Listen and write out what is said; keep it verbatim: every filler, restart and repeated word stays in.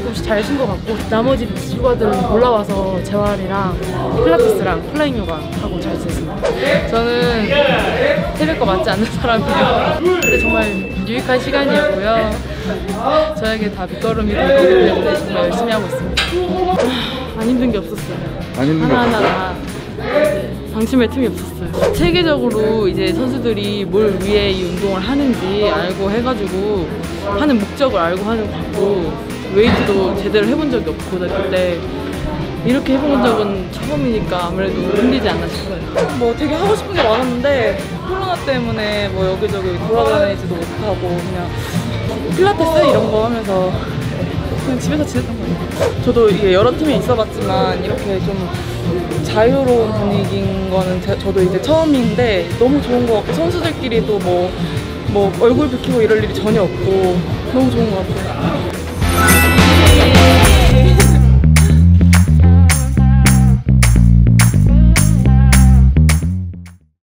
조금씩 잘 쉰 것 같고, 나머지 휴가들은 올라와서 재활이랑 필라테스랑 플라잉 요가 하고 잘 지냈습니다. 저는 태백과 맞지 않는 사람이에요. 근데 정말 유익한 시간이었고요. 저에게 다 밑거름이 될 거기 때문에 정말 열심히 하고 있습니다. 안 힘든 게 없었어요. 안 힘든 게 하나하나 다 방심할 틈이 없었어요. 체계적으로 이제 선수들이 뭘 위해 이 운동을 하는지 알고 해가지고 하는 목적을 알고 하는 것 같고, 웨이트도 제대로 해본 적이 없고 고등학교 때 이렇게 해본 적은 처음이니까 아무래도 힘들지 않나 싶어요. 뭐 되게 하고 싶은 게 많았는데 코로나 때문에 뭐 여기저기 돌아다니지도 못하고 그냥 필라테스 이런 거 하면서 그냥 집에서 지냈던 거예요. 저도 이게 여러 팀에 있어봤지만 이렇게 좀 자유로운 분위기인 거는 제, 저도 이제 처음인데 너무 좋은 것 같고, 선수들끼리도 뭐, 뭐 얼굴 붉히고 이럴 일이 전혀 없고 너무 좋은 것 같아요.